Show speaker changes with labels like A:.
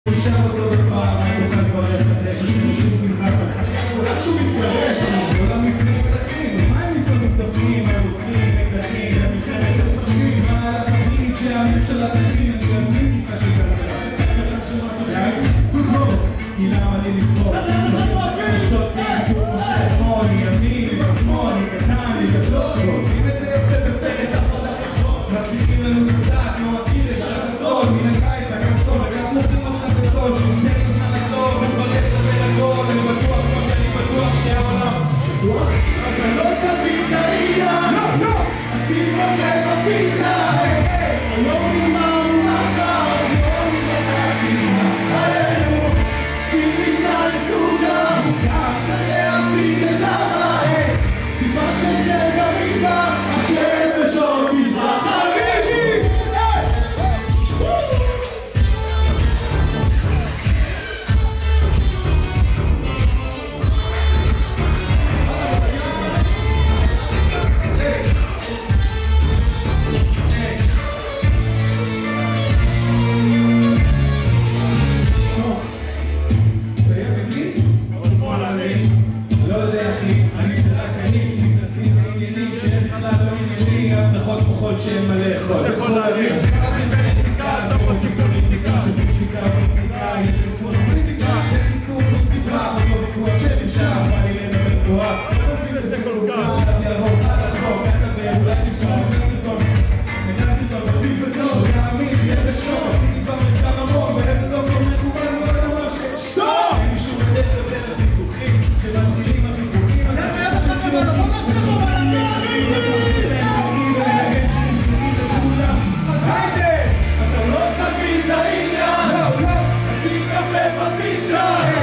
A: נשאר אותו דבר, אני רוצה כבר לחדש, יש לנו שוב מזרח בחיים, אולי שוב מתגרש, עולם מסכים מתחים, אז מה הם לפעמים תפנים, הרוצחים, מקדחים, במלחמת השחקים, מה על התפריד שהממשלה תכין, אני מזמין כיפה של כלכלה, בסדר לך שמעת, תודות, כי למה לי לצחוק, נשות תיאור משה אתמול, ימין, בשמאל, קטן, גדול, עושים את זה יפה בסרט, הפרדה כחול, מספיקים לנו לדעת, נועדים לשעת הסול, מן הקיץ, הכסתול, לקח מוכרים אותך בכל, נשתק אותך לטוב, ומברק לדבר הכל, אני בטוח כמו שאני בטוח שהעולם בטוח? אתה לא תביא את העניין, לא, לא! עשים קפה בפיצ'ה, היום נגמרנו מחר, היום נגמר חיסה, עלינו, שים משנה לסוגה, קצת להפיק את המים, טיפה של צל גריבה, השם בשעות מזרח חביבי! שהם מלא חול. זה יכול להגיד. זה קראתי פוליטיקה, זה פוליטיקה, שפוליטיקה, פוליטיקה, יש חיסון פוליטיקה, זה חיסון פוליטיקה, אותו ויכוח שנמשך, בא לי לדבר תורה. זה לא מבין את זה כל כך. שאתה יעבור עד החוק, עד הדבר, אולי תשמע, נכנסתי טוב, בטיב וטוב, תאמין, תהיה בשוק, עשיתי כבר מחקר המון, ואיזה דוקטור מכוון, אבל אני אומר שטוב! אין מישהו בדרך יותר לוויכוחים, שמתחילים הוויכוחים, אתה לא תבין את העניין, שים קפה בפיצ'ה